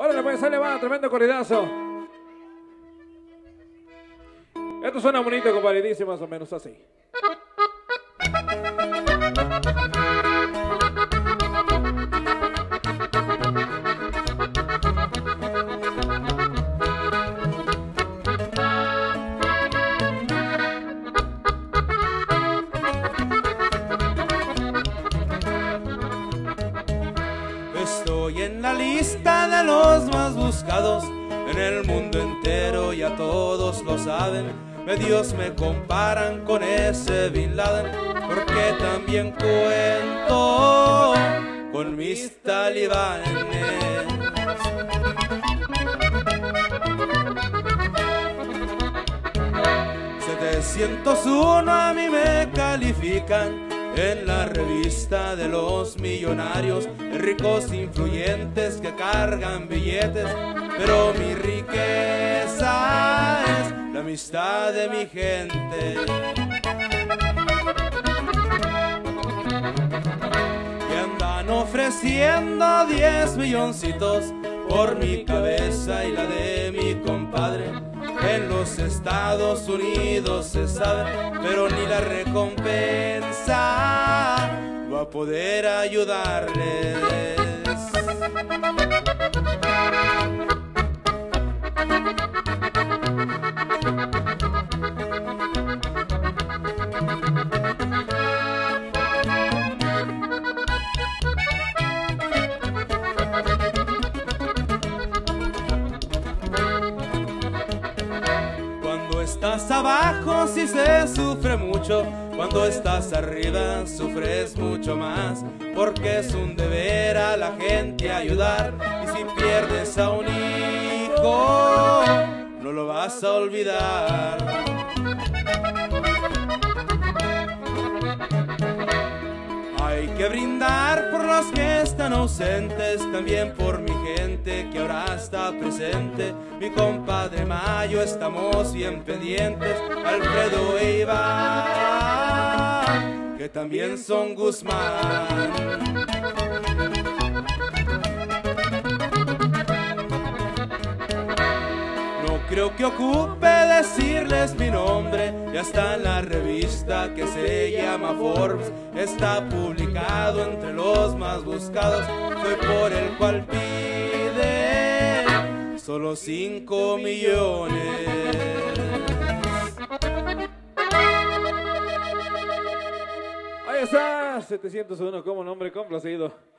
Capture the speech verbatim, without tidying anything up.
Órale, pues, sale, va, tremendo corridazo. Esto suena bonito, compadre, dice más o menos así. Estoy en la lista de los más buscados en el mundo entero, ya todos lo saben. Medios me comparan con ese Bin Laden, porque también cuento con mis talibanes. setecientos uno a mí me califican en la revista de los millonarios, ricos influyentes que cargan billetes, pero mi riqueza es la amistad de mi gente. Y andan ofreciendo diez milloncitos por mi cabeza y la de mi compadre. En los Estados Unidos se sabe, pero ni la recompensa va a poder ayudarles. Cuando estás abajo sí se sufre mucho, cuando estás arriba sufres mucho más, porque es un deber a la gente ayudar, y si pierdes a un hijo no lo vas a olvidar. Hay que brindar por los que están ausentes, también por mi gente que ahora está presente. Mi compadre Mayo, estamos bien pendientes, Alfredo e Iván, que también son Guzmán. No creo que ocupe decirles mi nombre, ya está en la revista que se llama Forbes, está publicado entre los más buscados, soy por el cual pide solo cinco millones. Ahí está, setecientos uno como nombre complacido.